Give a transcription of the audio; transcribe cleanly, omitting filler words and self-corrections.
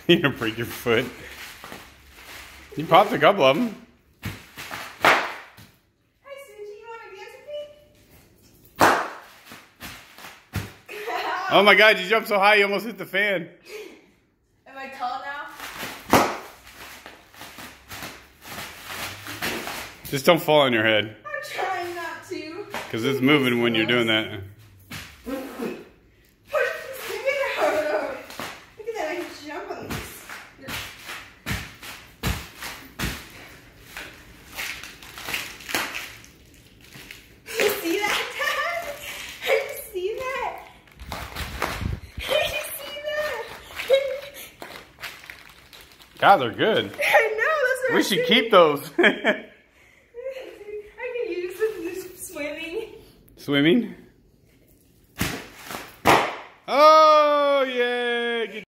You're gonna break your foot. You popped a couple of them. Hey, Suji, you want to dance with me? Oh my God, you jumped so high you almost hit the fan. Am I tall now? Just don't fall on your head. I'm trying not to. Because it's moving when you're doing that. Look at that, I can jump on this. You see that, Dad? You see that? You see that? God, they're good. I know, that's what We should keep those. I can use them for swimming. Swimming?